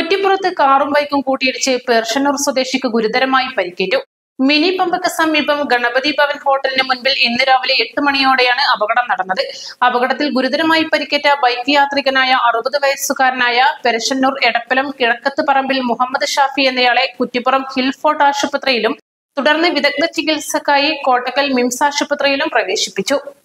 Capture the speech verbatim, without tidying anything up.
കുറ്റിപ്പുറത്ത് കാറും ബൈക്കും കൂട്ടിയിടിച്ച് പെർഷന്നൂർ സ്വദേശിക്ക് ഗുരുതരമായി പരിക്കേറ്റു. മിനി പമ്പക്ക് സമീപം ഗണപതി ഭവൻ ഹോട്ടലിന് മുൻപിൽ ഇന്ന് രാവിലെ എട്ട് മണിയോടെയാണ് അപകടം നടന്നത്. അപകടത്തിൽ ഗുരുതരമായി പരിക്കേറ്റ ബൈക്ക് യാത്രികനായ അറുപത് വയസ്സുകാരനായ പെർഷന്നൂർ എടപ്പലം കിഴക്കത്ത് പറമ്പിൽ മുഹമ്മദ് ഷാഫി എന്നയാളെ കുറ്റിപ്പുറം ഹിൽഫോർട്ട് ആശുപത്രിയിലും തുടർന്ന് വിദഗ്ധ ചികിത്സക്കായി കോട്ടക്കൽ മിംസ് ആശുപത്രിയിലും പ്രവേശിപ്പിച്ചു.